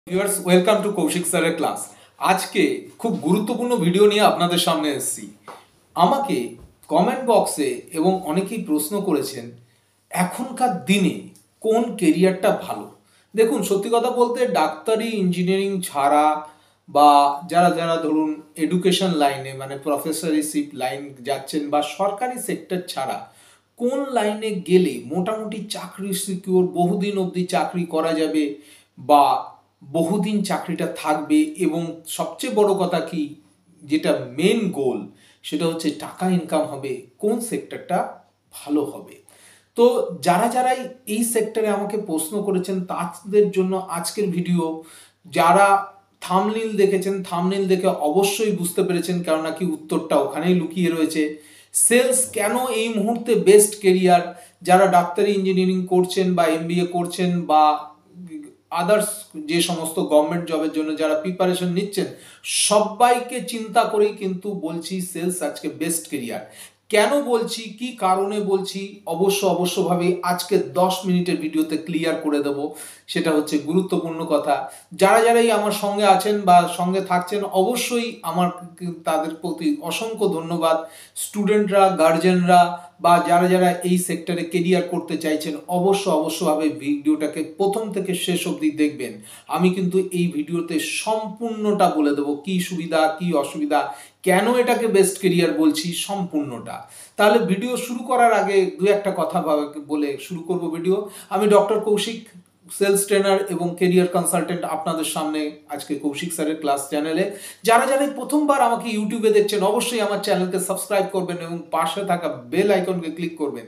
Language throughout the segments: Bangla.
ভিউয়ার্স ওয়েলকাম টু কৌশিক স্যারের ক্লাস। আজকে খুব গুরুত্বপূর্ণ ভিডিও নিয়ে আপনাদের সামনে এসেছি। আমাকে কমেন্ট বক্সে এবং অনেকেই প্রশ্ন করেছেন এখনকার দিনে কোন কেরিয়ারটা ভালো। দেখুন, সত্যি কথা বলতে ডাক্তারি ইঞ্জিনিয়ারিং ছাড়া বা যারা যারা ধরুন এডুকেশন লাইনে মানে প্রফেসরশিপ লাইন যাচ্ছেন বা সরকারি সেক্টর ছাড়া কোন লাইনে গেলে মোটামুটি চাকরি সিকিউর, বহুদিন অবধি চাকরি করা যাবে বা বহুদিন চাকরিটা থাকবে, এবং সবচেয়ে বড় কথা কি, যেটা মেন গোল, সেটা হচ্ছে টাকা ইনকাম হবে, কোন সেক্টরটা ভালো হবে। তো যারা যারাই এই সেক্টরে আমাকে প্রশ্ন করেছেন তাদের জন্য আজকের ভিডিও। যারা থাম্বনেইল দেখেছেন, থাম্বনেইল দেখে অবশ্যই বুঝতে পেরেছেন, কেননা কি উত্তরটা ওখানেই লুকিয়ে রয়েছে। সেলস কেন এই মুহূর্তে বেস্ট কেরিয়ার, যারা ডাক্তারি ইঞ্জিনিয়ারিং করছেন বা এমবিএ করছেন বা আদার্স যে সমস্ত গভর্নমেন্ট জবের জন্য যারা প্রিপারেশন নিচ্ছেন, সবাইকে চিন্তা করেই কিন্তু বলছি সেলস আজকে বেস্ট কেরিয়ার। কেন বলছি, কি কারণে বলছি, অবশ্যভাবে আজকে 10 মিনিটের ভিডিওতে ক্লিয়ার করে দেব। সেটা হচ্ছে গুরুত্বপূর্ণ কথা। যারা যারাই আমার সঙ্গে আছেন বা সঙ্গে থাকছেন, অবশ্যই আমার তাদের প্রতি অসংখ্য ধন্যবাদ। স্টুডেন্টরা, গার্জেনরা বা যারা যারা এই সেক্টরে কেরিয়ার করতে চাইছেন, অবশ্যভাবে ভিডিওটাকে প্রথম থেকে শেষ অবধি দেখবেন। আমি কিন্তু এই ভিডিওতে সম্পূর্ণটা বলে দেবো, কি সুবিধা কি অসুবিধা, কেন এটাকে বেস্ট কেরিয়ার বলছি, সম্পূর্ণটা। তাহলে ভিডিও শুরু করার আগে দু একটা কথা বলে শুরু করব ভিডিও। আমি ডক্টর কৌশিক, সেলস ট্রেনার এবং কেরিয়ার কনসালটেন্ট, আপনাদের সামনে আজকে কৌশিক স্যারের ক্লাস চ্যানেলে। যারা যারা প্রথমবার আমাকে ইউটিউবে দেখছেন, অবশ্যই আমার চ্যানেলকে সাবস্ক্রাইব করবেন এবং পাশে থাকা বেল আইকনকে ক্লিক করবেন,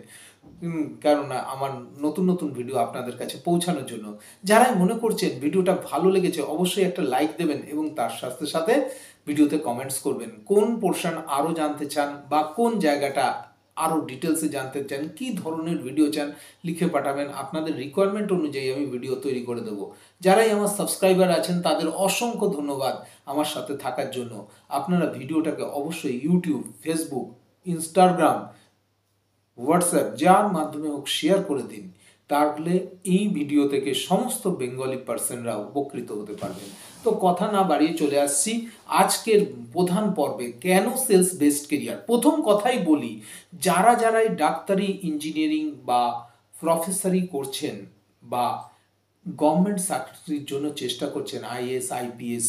কেননা আমার নতুন নতুন ভিডিও আপনাদের কাছে পৌঁছানোর জন্য। যারাই মনে করছেন ভিডিওটা ভালো লেগেছে, অবশ্যই একটা লাইক দেবেন এবং তার সাথে সাথে ভিডিওতে কমেন্টস করবেন কোন পোর্শন আরও জানতে চান বা কোন জায়গাটা আরও ডিটেলসে জানতে চান, কি ধরনের ভিডিও চান, লিখে পাঠাবেন। আপনাদের রিকোয়ারমেন্ট অনুযায়ী আমি ভিডিও তৈরি করে দেবো। যারাই আমার সাবস্ক্রাইবার আছেন তাদের অসংখ্য ধন্যবাদ আমার সাথে থাকার জন্য। আপনারা ভিডিওটাকে অবশ্যই ইউটিউব, ফেসবুক, ইনস্টাগ্রাম, হোয়াটসঅ্যাপ যার মাধ্যমে হোক শেয়ার করে দিন, তাহলে এই ভিডিও থেকে সমস্ত বেঙ্গলি পার্সনরা উপকৃত হতে পারবেন। তো কথা না বাড়িয়ে চলে আসছি আজকের প্রধান পর্বে, কেন সেলস বেস্ট কেরিয়ার। প্রথম কথাই বলি, যারা যারাই ডাক্তারি ইঞ্জিনিয়ারিং বা প্রফেসরি করছেন বা গভর্নমেন্ট চাকরির জন্য চেষ্টা করছেন, আইএস আইপিএস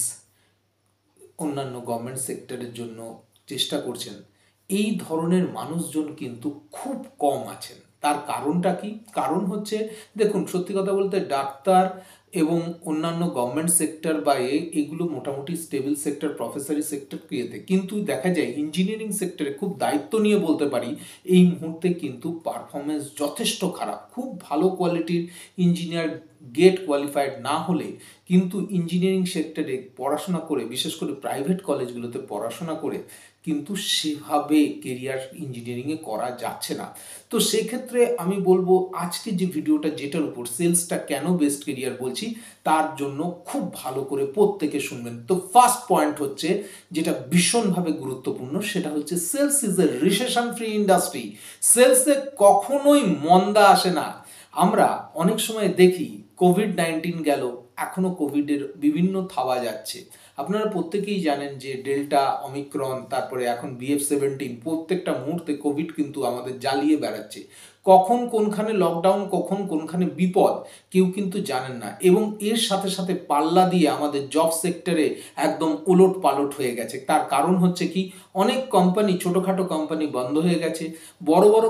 অন্যান্য গভর্নমেন্ট সেক্টরের জন্য চেষ্টা করছেন, এই ধরনের মানুষজন কিন্তু খুব কম আছেন। তার কারণটা কি? কারণ হচ্ছে, দেখুন সত্যি কথা বলতে ডাক্তার এবং অন্যান্য গভর্নমেন্ট সেক্টর বা এগুলো মোটামুটি স্টেবল সেক্টর, প্রফেসরি সেক্টর ক্রিয়েতে, কিন্তু দেখা যায় ইঞ্জিনিয়ারিং সেক্টরে খুব দায়িত্ব নিয়ে বলতে পারি এই মুহূর্তে কিন্তু পারফরমেন্স যথেষ্ট খারাপ। খুব ভালো কোয়ালিটির ইঞ্জিনিয়ার গেট কোয়ালিফাইড না হলে কিন্তু ইঞ্জিনিয়ারিং সেক্টরে পড়াশোনা করে, বিশেষ করে প্রাইভেট কলেজগুলোতে পড়াশোনা করে কিন্তু সেভাবে কেরিয়ার ইঞ্জিনিয়ারিংয়ে করা যাচ্ছে না। তো সেক্ষেত্রে আমি বলবো আজকে যে ভিডিওটা, যেটার উপর সেলসটা কেন বেস্ট কেরিয়ার বলছি, তার জন্য খুব ভালো করে প্রত্যেকে শুনবেন। তো ফার্স্ট পয়েন্ট হচ্ছে, যেটা ভীষণভাবে গুরুত্বপূর্ণ, সেটা হচ্ছে sales is a recession free industry. সেলসে কখনোই মন্দা আসে না। আমরা অনেক সময় দেখি কোভিড-19 গেল, এখনো কোভিডের বিভিন্ন থাবা যাচ্ছে। আপনারা প্রত্যেকেই জানেন যে ডেল্টা, অমিক্রন, তারপরে এখন BF17, প্রত্যেকটা মুহূর্তে কোভিড কিন্তু আমাদের জ্বালিয়ে বেড়াচ্ছে। কখন কোনখানে লকডাউন, কখন কোনখানে বিপদ, কেউ কিন্তু জানেন না। এবং এর সাথে সাথে পাল্লা দিয়ে আমাদের জব সেক্টরে একদম উলট পালট হয়ে গেছে। তার কারণ হচ্ছে কি, অনেক কোম্পানি, ছোটোখাটো কোম্পানি বন্ধ হয়ে গেছে। বড় বড়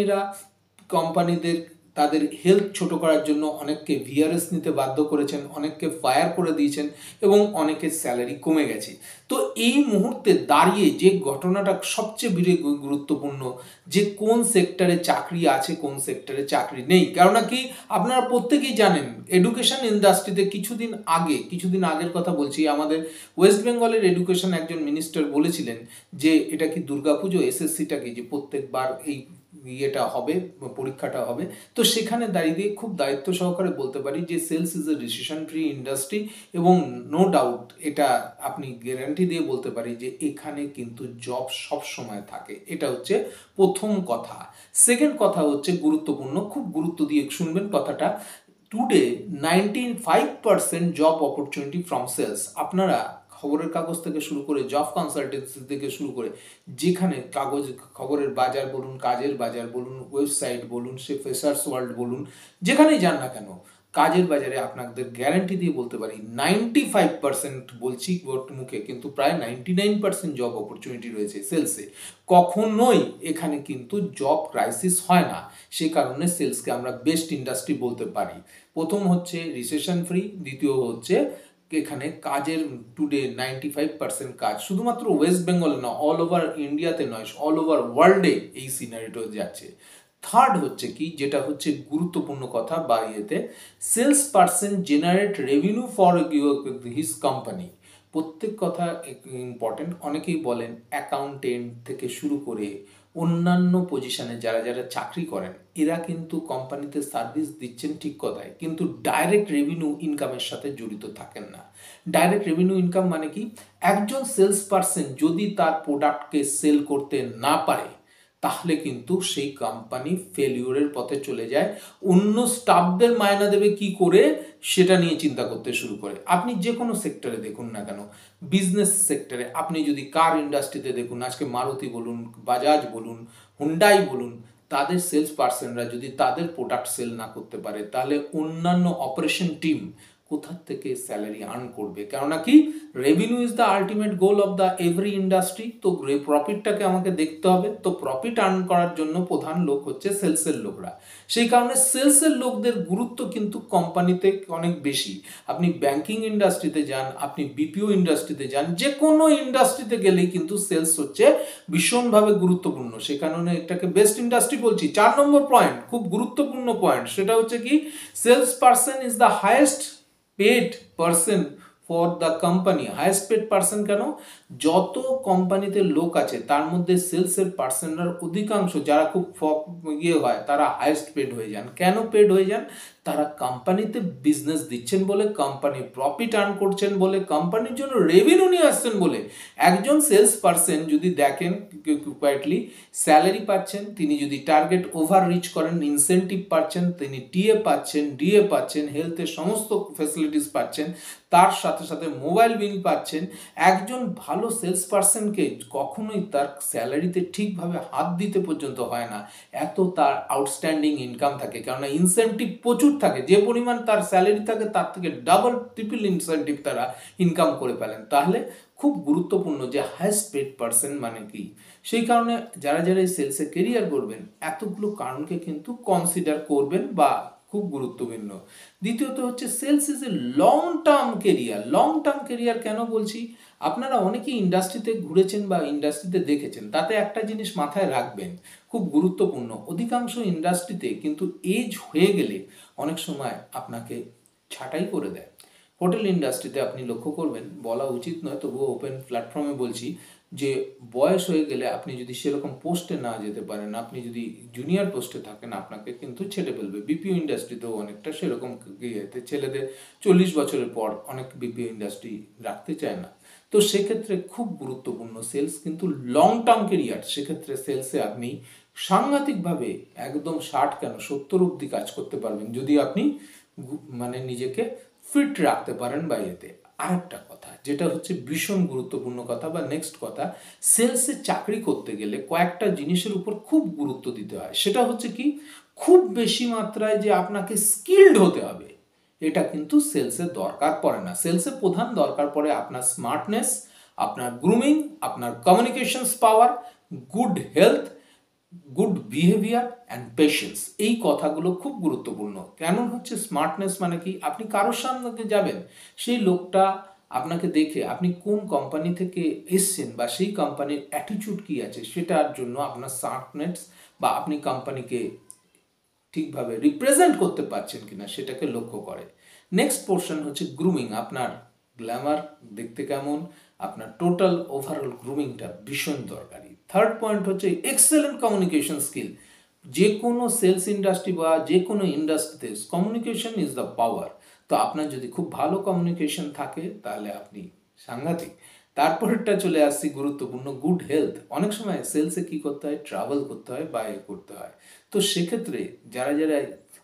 কোম্পানিদের তাদের হেলথ ছোট করার জন্য অনেককে ভিআরএস নিতে বাধ্য করেছেন, অনেককে ফায়ার করে দিয়েছেন এবং অনেকের স্যালারি কমে গেছে। তো এই মুহূর্তে দাঁড়িয়ে যে ঘটনাটা সবচেয়ে গুরুত্বপূর্ণ, যে কোন সেক্টরে চাকরি আছে, কোন সেক্টরে চাকরি নেই। কেননা কি, আপনারা প্রত্যেকেই জানেন এডুকেশন ইন্ডাস্ট্রিতে কিছুদিন আগের কথা বলছি, আমাদের ওয়েস্ট বেঙ্গলের এডুকেশন একজন মিনিস্টার বলেছিলেন যে এটা কি দুর্গাপুজো, এসএসসিটা কি, যে প্রত্যেকবার এই ইয়েটা হবে, পরীক্ষাটা হবে। তো সেখানে দাঁড়িয়ে খুব দায়িত্ব সহকারে বলতে পারি যে sales is a recession free industry, এবং নো ডাউট এটা আপনি গ্যারান্টি দিয়ে বলতে পারি যে এখানে কিন্তু জব সব সময় থাকে। এটা হচ্ছে প্রথম কথা। সেকেন্ড কথা হচ্ছে গুরুত্বপূর্ণ, খুব গুরুত্ব দিয়ে শুনবেন কথাটা। Today 95% job opportunity from sales. আপনারা খবরের কাগজ থেকে শুরু করে জব কনসালটেন্সি থেকে শুরু করে যেখানে খবরের বাজার বলুন, কাজের বাজার বলুন, ওয়েবসাইট বলুন, সে ফ্রেশার্স ওয়ার্ল্ড বলুন, যেখানেই যান না কেন, কাজের বাজারে আপনাদের গ্যারান্টি দিয়ে বলতে পারি 95% বলছি মুখে, কিন্তু প্রায় 99% জব অপরচুনিটি রয়েছে সেলসে। কখনোই এখানে কিন্তু জব ক্রাইসিস হয় না, সে কারণে সেলসকে আমরা বেস্ট ইন্ডাস্ট্রি বলতে পারি। প্রথম হচ্ছে রিসেশন ফ্রি, দ্বিতীয় হচ্ছে এখানে কাজের টুডে 95% কাজ শুধুমাত্র ওয়েস্ট বেঙ্গলে না, অল ওভার ইন্ডিয়াতে নয়, অল ওভার ওয়ার্ল্ডে এই সিনারিটা যাচ্ছে। থার্ড হচ্ছে কি, যেটা হচ্ছে গুরুত্বপূর্ণ কথা বা ইয়েতে, sales person generate revenue for his company. প্রত্যেক কথা ইম্পর্টেন্ট। অনেকেই বলেন অ্যাকাউন্টেন্ট থেকে শুরু করে অন্যান্য পজিশনে যারা যারা চাকরি করেন, এরা কিন্তু কোম্পানিতে সার্ভিস দিচ্ছেন ঠিক কথায়, কিন্তু ডাইরেক্ট রেভিনিউ ইনকামের সাথে জড়িত থাকেন না। ডাইরেক্ট রেভিনিউ ইনকাম মানে কি, একজন সেলস পার্সন যদি তার প্রোডাক্টকে সেল করতে না পারে, তাহলে কিন্তু সেই কোম্পানি ফেলিওরের পথে চলে যায়। অন্য স্টাফদের মায়না দেবে কি করে, সেটা নিয়ে চিন্তা করতে শুরু করে। আপনি যে কোনো সেক্টরে দেখুন না কেন, বিজনেস সেক্টরে আপনি যদি কার ইন্ডাস্ট্রিতে দেখুন, আজকে মারুতি বলুন, বাজাজ বলুন, হুন্ডাই বলুন, তাদের সেলস পার্সনরা যদি তাদের প্রোডাক্ট সেল না করতে পারে, তাহলে অন্যান্য অপারেশন টিম কোথার থেকে স্যালারি আর্ন করবে? কেননা কি, revenue is the ultimate goal of the every industry. তো প্রফিটটাকে আমাকে দেখতে হবে। তো প্রফিট আর্ন করার জন্য প্রধান লোক হচ্ছে সেলসের লোকরা। সেই কারণে সেলসের লোকদের গুরুত্ব কিন্তু কোম্পানিতে অনেক বেশি। আপনি ব্যাংকিং ইন্ডাস্ট্রিতে যান, আপনি বিপিও ইন্ডাস্ট্রিতে যান, যে কোনো ইন্ডাস্ট্রিতে গেলেই কিন্তু সেলস হচ্ছে ভীষণভাবে গুরুত্বপূর্ণ। সে কারণে এটাকে বেস্ট ইন্ডাস্ট্রি বলছি। 4 নম্বর পয়েন্ট, খুব গুরুত্বপূর্ণ পয়েন্ট, সেটা হচ্ছে কি, sales person is the highest paid person for the company. Highest paid person কেন? যত কোম্পানিতে লোক আছে তার মধ্যে সেলসের পার্সনরা অধিকাংশ যারা খুব হয়, তারা হাইয়েস্ট পেড হয়ে যান। কেন পেড হয়ে যান? তারা কোম্পানিতে বিজনেস দিচ্ছেন বলে, কোম্পানি প্রফিট আর্ন করছেন বলে, কোম্পানির জন্য রেভিনিউ নিয়ে আসছেন বলে। একজন সেলস পার্সন যদি দেখেন কোয়াইটলি স্যালারি পাচ্ছেন, তিনি যদি টার্গেট ওভার রিচ করেন, ইনসেন্টিভ পাচ্ছেন, তিনি টিএ পাচ্ছেন, ডিএ পাচ্ছেন, হেলথের সমস্ত ফ্যাসিলিটিস পাচ্ছেন, তার সাথে সাথে মোবাইল বিল পাচ্ছেন। একজন ভালো সেলস পার্সনকে কখনোই তার স্যালারিতে ঠিকভাবে হাত দিতে পর্যন্ত হয় না, এত তার আউটস্ট্যান্ডিং ইনকাম থাকে। কেননা ইনসেন্টিভ প্রচুর থাকে, যে পরিমাণ তার স্যালারি থাকে তার থেকে ডাবল ট্রিপল ইনসেন্টিভ তারা ইনকাম করে ফেলেন। তাহলে খুব গুরুত্বপূর্ণ যে হাইয়েস্ট পেড পার্সন মানে কি। সেই কারণে যারা যারা এই সেলসে কেরিয়ার করবেন, এতগুলো কারণকে কিন্তু কনসিডার করবেন বা খুব গুরুত্বপূর্ণ। দ্বিতীয়ত হচ্ছে sales is a long term career. Long term career কেন বলছি, আপনারা অনেকেই ইন্ডাস্ট্রিতে ঘুরেছেন বা ইন্ডাস্ট্রিতে দেখেছেন, তাতে একটা জিনিস মাথায় রাখবেন, খুব গুরুত্বপূর্ণ, অধিকাংশ ইন্ডাস্ট্রিতে কিন্তু এজ হয়ে গেলে অনেক সময় আপনাকে ছাঁটাই করে দেয়। হোটেল ইন্ডাস্ট্রিতে আপনি লক্ষ্য করবেন, বলা উচিত নয় তবুও ওপেন প্ল্যাটফর্মে বলছি, যে বয়স হয়ে গেলে আপনি যদি সেরকম পোস্টে না যেতে পারেন, আপনি যদি জুনিয়র পোস্টে থাকেন, আপনাকে কিন্তু ছেড়ে ফেলবে। বিপিও ইন্ডাস্ট্রিতেও অনেকটা সেরকম ইয়েতে ছেলেদের 40 বছরের পর অনেক বিপিও ইন্ডাস্ট্রি রাখতে চায় না। তো সেক্ষেত্রে খুব গুরুত্বপূর্ণ, সেলস কিন্তু লং টার্ম কেরিয়ার। সেক্ষেত্রে সেলসে আপনি সাংঘাতিকভাবে একদম 60 কেন 70 অব্দি কাজ করতে পারবেন, যদি আপনি মানে নিজেকে ফিট রাখতে পারেন বা এতে। আরেকটা কথা যেটা হচ্ছে ভীষণ গুরুত্বপূর্ণ কথা বা নেক্সট কথা, সেলসে চাকরি করতে গেলে কয়েকটা জিনিসের উপর খুব গুরুত্ব দিতে হয়। সেটা হচ্ছে কি, খুব বেশি মাত্রায় যে আপনাকে স্কিলড হতে হবে, এটা কিন্তু সেলসে দরকার পড়ে না। সেলসে প্রধান দরকার পড়ে আপনার স্মার্টনেস, আপনার গ্রুমিং, আপনার communications power, good health, good behaviour and patience. এই কথাগুলো খুব গুরুত্বপূর্ণ। কেন হচ্ছে স্মার্টনেস মানে কি, আপনি কারোর সামনে যাবেন, সেই লোকটা আপনাকে দেখে আপনি কোন কোম্পানি থেকে এসছেন বা সেই কোম্পানির অ্যাটিটিউড কি আছে, সেটার জন্য আপনার স্মার্টনেস বা আপনি কোম্পানিকে ঠিকভাবে রিপ্রেজেন্ট করতে পারছেন কিনা সেটাকে লক্ষ্য করে। নেক্সট পোর্শন হচ্ছে গ্রুমিং। আপনার গ্ল্যামার দেখতে কেমন, আপনার টোটাল ওভারঅল গ্রুমিংটা ভীষণ দরকারি। থার্ড পয়েন্ট হচ্ছে এক্সেলেন্ট কমিউনিকেশন স্কিল। যে কোনো সেলস ইন্ডাস্ট্রি বা যে কোনো ইন্ডাস্ট্রিতে কমিউনিকেশন ইজ দ্য পাওয়ার। তো আপনার যদি খুব ভালো কমিউনিকেশন থাকে, তাহলে আপনি সাংঘাতিক। তারপরেরটা চলে আসছি গুরুত্বপূর্ণ, গুড হেলথ। অনেক সময় সেলসে কি করতে হয়, ট্রাভেল করতে হয় বা করতে হয়। তো সেক্ষেত্রে যারা যারা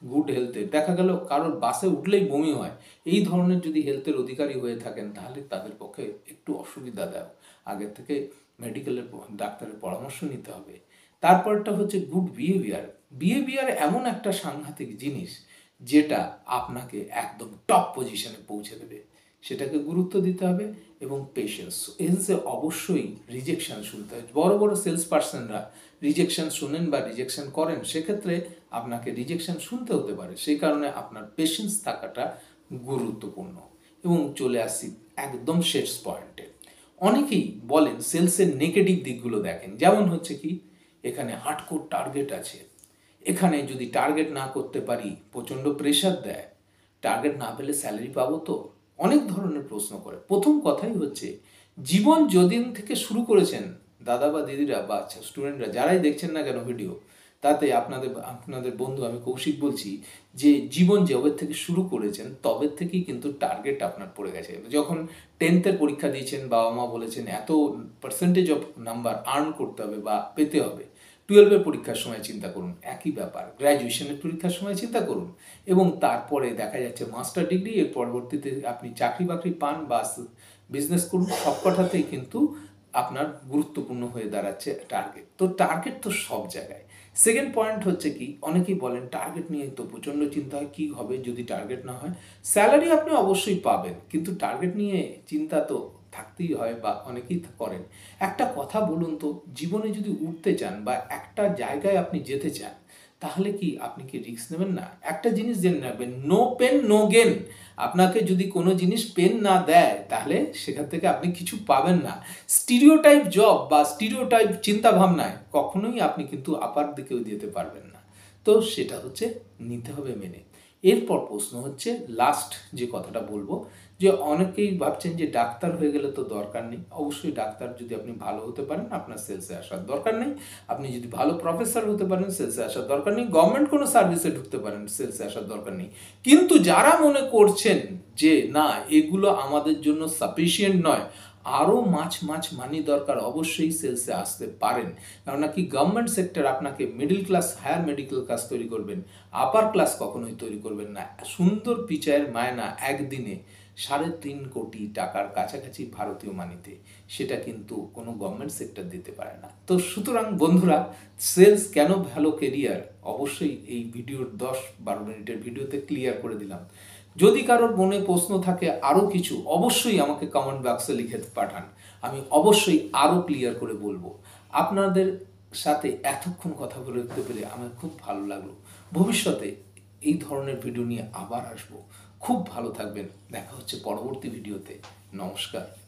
গুড হেলথের, দেখা গেল কারোর বাসে উঠলেই বমি হয়, এই ধরনের যদি হেলথের অধিকারী হয়ে থাকেন তাহলে তাদের পক্ষে একটু অসুবিধাদায়ক, আগের থেকে মেডিকেলের ডাক্তারের পরামর্শ নিতে হবে। তারপরটা হচ্ছে গুড বিহেভিয়ার। বিহেভিয়ার এমন একটা সাংঘাতিক জিনিস যেটা আপনাকে একদম টপ পজিশনে পৌঁছে দেবে, সেটাকে গুরুত্ব দিতে হবে। এবং পেশেন্স, সেলসে অবশ্যই রিজেকশন শুনতে হয়। বড় বড় সেলস পার্সনরা রিজেকশন শুনেন বা রিজেকশন করেন, সেক্ষেত্রে আপনাকে রিজেকশন শুনতে হতে পারে, সেই কারণে আপনার পেশেন্স থাকাটা গুরুত্বপূর্ণ। এবং চলে আসছি একদম শেষ পয়েন্টে। অনেকেই বলেন সেলসের নেগেটিভ দিকগুলো দেখেন, যেমন হচ্ছে কি এখানে হার্ডকোর টার্গেট আছে, এখানে যদি টার্গেট না করতে পারি প্রচণ্ড প্রেশার দেয়, টার্গেট না পেলে স্যালারি পাবো তো, অনেক ধরনের প্রশ্ন করে। প্রথম কথাই হচ্ছে জীবন যেদিন থেকে শুরু করেছেন দাদা বা দিদিরা বা স্টুডেন্টরা যারাই দেখছেন না কেন ভিডিও, তাতে আপনাদের বন্ধু আমি কৌশিক বলছি যে জীবন যবের থেকে শুরু করেছেন তবে থেকেই কিন্তু টার্গেট আপনার পড়ে গেছে। যখন 10th পরীক্ষা দিয়েছেন, বাবা মা বলেছেন এত পার্সেন্টেজ অফ নাম্বার আর্ন করতে হবে বা পেতে হবে, 12 পরীক্ষার সময় চিন্তা করুন, একই ব্যাপার। গ্র্যাজুয়েশনের পরীক্ষার সময় চিন্তা করুন, এবং তারপরে দেখা যাচ্ছে মাস্টার ডিগ্রি, এর পরবর্তীতে আপনি চাকরি বাকরি পান বা বিজনেস করুন, সবকটাতেই কিন্তু আপনার গুরুত্বপূর্ণ হয়ে দাঁড়াচ্ছে টার্গেট। তো টার্গেট তো সব জায়গায়। সেকেন্ড পয়েন্ট হচ্ছে কি, অনেকেই বলেন টার্গেট নিয়ে তো প্রচণ্ড চিন্তা হয়, কী হবে যদি টার্গেট না হয়। স্যালারি আপনি অবশ্যই পাবেন, কিন্তু টার্গেট নিয়ে চিন্তা তো থাকতেই হয় বা অনেকেই করেন। একটা কথা বলুন তো, জীবনে যদি উঠতে চান বা একটা জায়গায় আপনি যেতে চান, তাহলে কি আপনি কি রিস্ক নেবেন না? একটা জিনিস জেনে রাখবেন, নো পেন নো গেন। আপনাকে যদি কোনো জিনিস পেন না দেয় তাহলে সেখান থেকে আপনি কিছু পাবেন না। স্টিরিওটাইপ জব বা স্টিরিওটাইপ চিন্তা ভাবনায় কখনোই আপনি কিন্তু আপার দিকেও যেতে পারবেন না। তো সেটা হচ্ছে নিতে হবে মেনে। এরপর প্রশ্ন হচ্ছে লাস্ট যে কথাটা বলবো, যে অনেকেই ভাবছেন যে ডাক্তার হয়ে গেলে তো দরকার নেই। অবশ্যই ডাক্তার যদি আপনি ভালো হতে পারেন আপনার সেলসে আসার দরকার নেই। আপনি যদি ভালো প্রফেসর হতে পারেন সেলসে আসার দরকার নেই। গভর্নমেন্ট কোনো সার্ভিসে ঢুকতে পারেন সেলসে আসার দরকার নেই। কিন্তু যারা মনে করছেন যে না এগুলো আমাদের জন্য সাফিসিয়েন্ট নয়, আরও মানি দরকার, অবশ্যই সেলসে আসতে পারেন। কেননা কি গভর্নমেন্ট সেক্টর আপনাকে middle class higher medical class তৈরি করবেন, আপার ক্লাস কখনোই তৈরি করবেন না। সুন্দর পিচায়ের মায়না একদিনে 3.5 কোটি টাকার কাছাকাছি ভারতীয় মানিতে, সেটা কিন্তু কোনো গভর্নমেন্ট সেক্টর দিতে পারে না। তো সুতরাং বন্ধুরা, সেলস কেন ভালো কেরিয়ার অবশ্যই এই ভিডিওর 10-12 মিনিটের ভিডিওতে ক্লিয়ার করে দিলাম। যদি কারোর মনে প্রশ্ন থাকে আরও কিছু, অবশ্যই আমাকে কমেন্ট বক্সে লিখে পাঠান, আমি অবশ্যই আরও ক্লিয়ার করে বলবো। আপনাদের সাথে এতক্ষণ কথা বলতে পেরে আমার খুব ভালো লাগলো। ভবিষ্যতে এই ধরনের ভিডিও নিয়ে আবার আসবো। খুব ভালো থাকবেন, দেখা হচ্ছে পরবর্তী ভিডিওতে। নমস্কার।